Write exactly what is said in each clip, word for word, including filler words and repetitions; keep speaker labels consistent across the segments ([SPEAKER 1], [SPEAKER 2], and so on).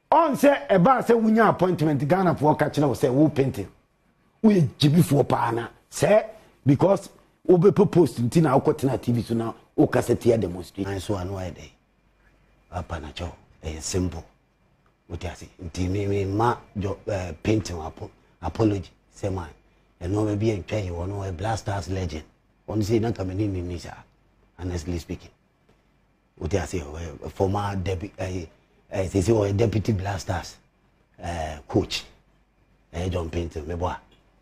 [SPEAKER 1] On say a bar say we nya appointment Ghana for catching us say who painting. We jibi for pana. Say because we be post in na okotena T V so now o cassette demonstrate. And so an why day. Apana cho e simple. What you say? Nti me me ma jo painting apo apology say man. And no be a pay you no a blasters legend. One say na come in ni sha. Honestly speaking. What you say former deputy eh say say deputy blasters eh coach eh John Paintsil me boy.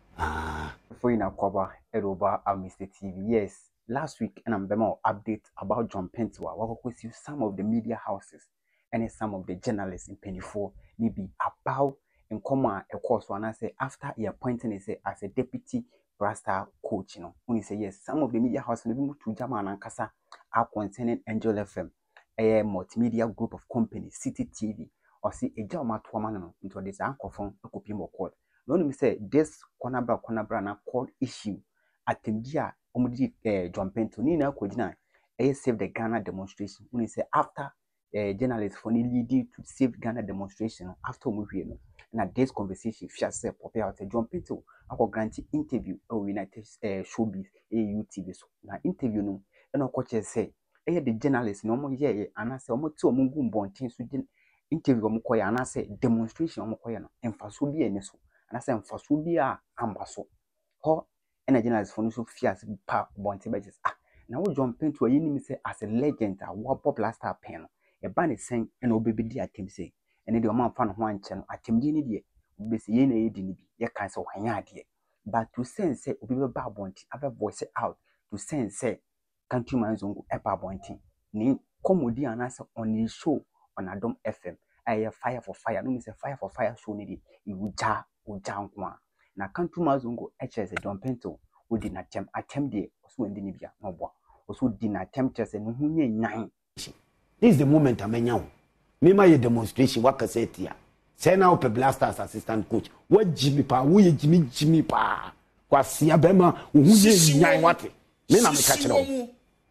[SPEAKER 1] Ah,
[SPEAKER 2] for in a cover over amistytv. Yes, last week and I'm more update about John Paintsil. I will with you some of the media houses and some of the journalists in twenty-four maybe about in common a course when I say after he appointed he say as a deputy blaster coach, you know. When he say yes, some of the media houses maybe to German and Kasa are concerning Angel F M, a multimedia group of companies, City T V, or see a German woman into this uncle phone a copy more code. No, me say this corner corner brand called issue at Temdia Omudi John Paintsil Nina Kodina a save the Ghana demonstration. When he say after a journalist for leading to save Ghana demonstration after movie no. And at this conversation, she said prepare out a John Paintsil I will grant interview or United Showbiz A U T V so na interview no and no coach say eh the journalist no more yeah and I say omo to omo gu mbonten so interview omo koya and I say demonstration omo koya no emfaso bi ene so and I say emfaso bi a ambaso ho and a journalist for no so fias pa bonte be just ah na wo John Paintsil yi ni say as a legend a wo popular star pen e ba ne sen and obebedi atem say and the omo fa no ho anche no atemdi ni de obesi ye na ye di ni bi ye kan say hwanya ade but to sense say obi be ba bonte ave voice out to sense say CountryMan Songo epa bonte ni comedy anasa on his show on Adom F M aye fire for fire no me say fire for fire show ni di uja uja nko na CountryMan Songo H S John Paintsil wo di na tem atem de so ndi ni bia no bo so di na tem chese no hu nye nyan.
[SPEAKER 1] This is the moment amenya wo me ma ye demonstration wakaseti ya say na ope blasters assistant coach what Jimmy pa wo ye Jimmy Jimmy pa kwase abema wo hu nye nyan wate me na me ka kire wo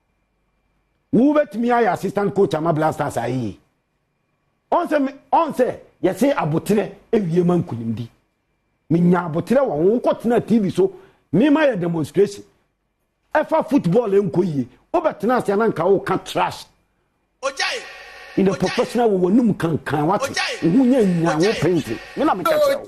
[SPEAKER 1] wo betimi aye assistant coach ama blasters ayi on say on say ye say abotre ewie man kunimdi me nya abotre wo wo kotena T V so me ma ye demonstration efa football enkoyi obetena ase na nka wo ka trash
[SPEAKER 3] ojai
[SPEAKER 1] in the professional wo num kan kan wate wo nya nya wo painting me na me ka kire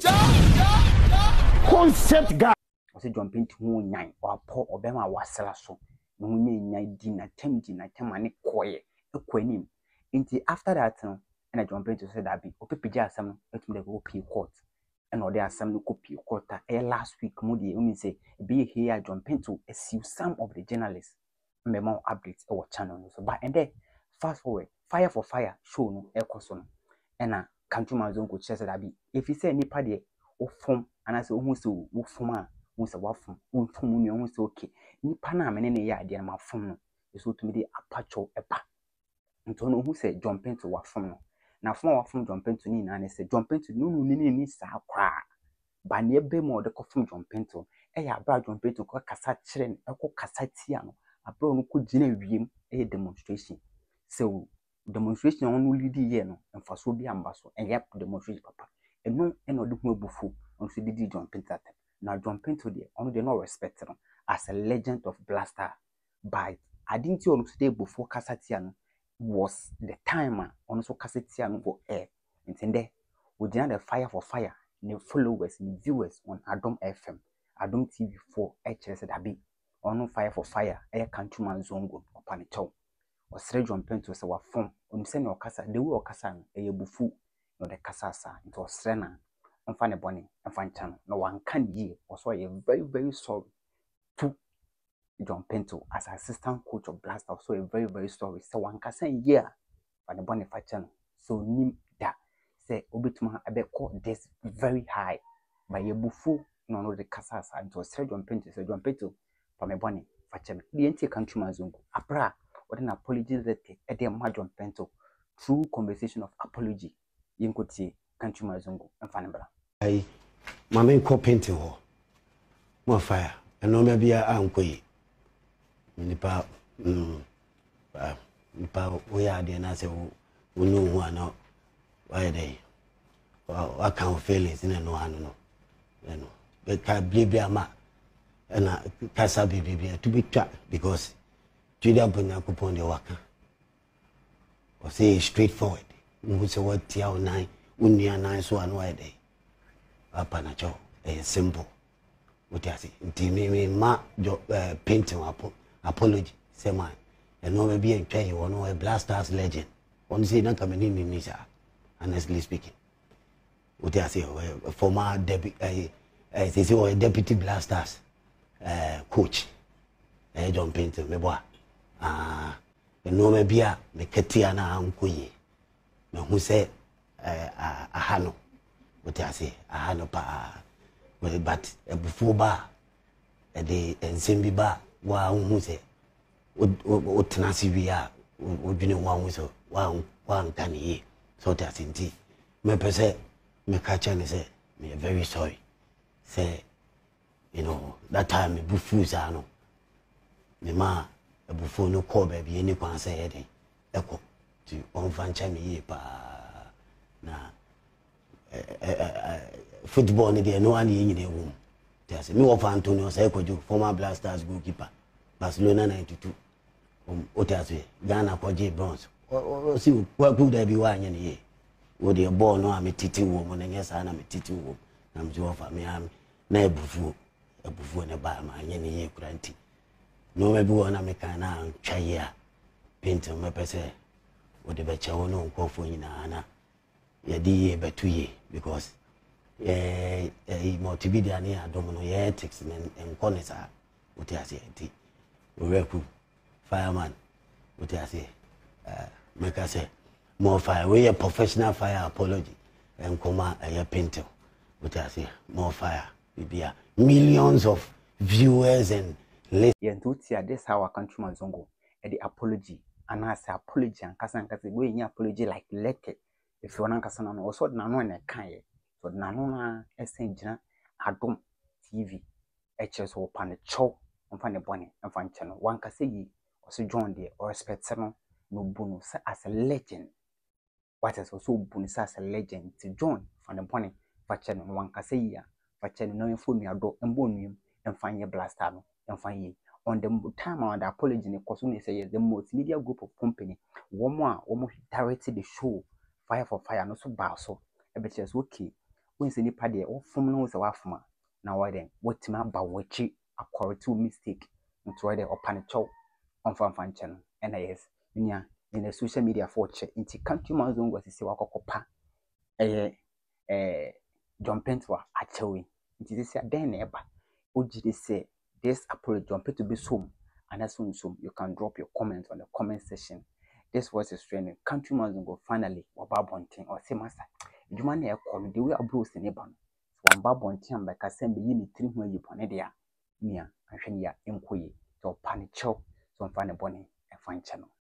[SPEAKER 1] wo concept guy
[SPEAKER 2] o say John Paintsil wo nyan o po obema wasela so no nya nya di na tem di na tem ani koye ekwanim nti after that no and John Paintsil said that be opepija asam no etum de go pay court and or dey asam no copy court eh last week mo dey mean say be here John Paintsil see some of the journalists me more updates e channel no so but and then fast forward fire for fire show no e koso no and na CountryMan Songo said that be if he say nipa de o form and I say o hu say o form a o say wa form o form no o say okay nipa na me ne ya ade na ma form no so to me dey apacho eba nto no hu say John Paintsil wa form no na form wa form John Paintsil ni na ne say John Paintsil no no ni ni sa kwa ba ne be mo de ko form John Paintsil e ya bra John Paintsil ko kasa kire ne ko kasa tia no abro no ko gina wiem e demonstration so demonstration on lead here no emfaso bi ambaso e yep demonstration papa e no e no de hu abufu on so didi John Paintsil na John Paintsil de on de no respect no as a legend of blaster by I didn't see on today before kasatia no was the timer on so kasatia no go air intende we did the fire for fire the followers the viewers on Adom F M Adom T V four H S that be on fire for fire e CountryMan Songo opanicho or Sir John Paintsil say wa form on say no kasa the way okasa no e bufu no the kasa sa into srena on fa ne boni on fa nchan no wan kan ye also e very very sorry to John Paintsil as assistant coach of blaster so a very very sorry so one can say yeah but the bonnet channel so nim that say obituma abe call this very high by a bufu no no the casas and to Sir John Paintsil so John Paintsil for my bonnet for channel the entire CountryMan Songo abra what an apology that a damn John Paintsil through conversation of apology yinkoti CountryMan Songo and fanabra
[SPEAKER 1] ai mama ko Paintsil ho mo fire and no maybe a ankoyi nipa mm nipa we are there na say we know who ana why dey I can't fail it in no one no you know but can be ama and I can be to be trapped because Julia Bunya coupon the worker or say straightforward who say what tia nine unia nine so one way day apanacho a simple what I say me ma painting apology say man and no maybe a try you know a blasters legend on say not coming in Nisha honestly speaking what I say former deputy uh, say say deputy blasters uh, coach eh John Paintsil me boa ah no me bia me ketia na ankoyi me hu se eh ahano what I say ahano pa but ebufu ba e de ensem ba wa hu se o tenasi bia o dwene wa hu so wa wa nkani so that indeed me pese me catch and say me very sorry say you know that time me bufu za no me ma ebufu no call baby any kwan say e dey eko to on fancha me ye pa na football ni dey no one yin dey wom just me of Antonio say Kojo former Blasters goalkeeper Barcelona ninety-two um otiase Ghana koje bronze o si kwa ku da bi wa anya ne ye wo dey ball no amititi wo mo na nyesa na amititi wo na mjo of me am na ebufu ebufu ne ba ma anya ne ye kuranti no me bi wona me kan na twaye Paintsil me pese wo de be che wo no nkofo nyina na ye di ye betuye because eh eh multimedia ni adom no ye ethics men enkonesa what I say ti reku fireman what I say uh make I say more fire we a professional fire apology and come a Paintsil what I say more fire bibia millions of viewers and listeners
[SPEAKER 2] yentutia this how CountryMan Songo e the apology and as apology and kasa nkasa we nya apology like letter if you want kasa na no so na no na kan ye so na no na esen gina adom tv hs wo pa ne chow mfa ne bone mfa nche no wan kasa yi o so John de o respect no no bunu say as a legend what is also bunu say as a legend to John fa ne bone fa che no wan kasa yi a fa che no no phone ado mbo num mfa nye blaster no mfa yi on the time on the apology ne koso ne say the multimedia group of company womo a womo directed the show fire for fire no so ba so e be chese okay when say nipa de o fom no so wafoma na wa den wetima ba wachi akorretu mistake nto de opanicho on fan fan channel and yes nya in the social media for check inti CountryMan Songo sisi wakokopa eh eh John Paintsil achewe inti sisi den na eba ojide say this apology John Paintsil be so and as soon so you can drop your comments on the comment section. This was his training. CountryMan Songo finally wababonting or say master. You man here call the way abros in Eban. So wababonting by Kasembe yini three when you pon there. Nia and Shania Enquay to panicho so find a bonny and fine channel.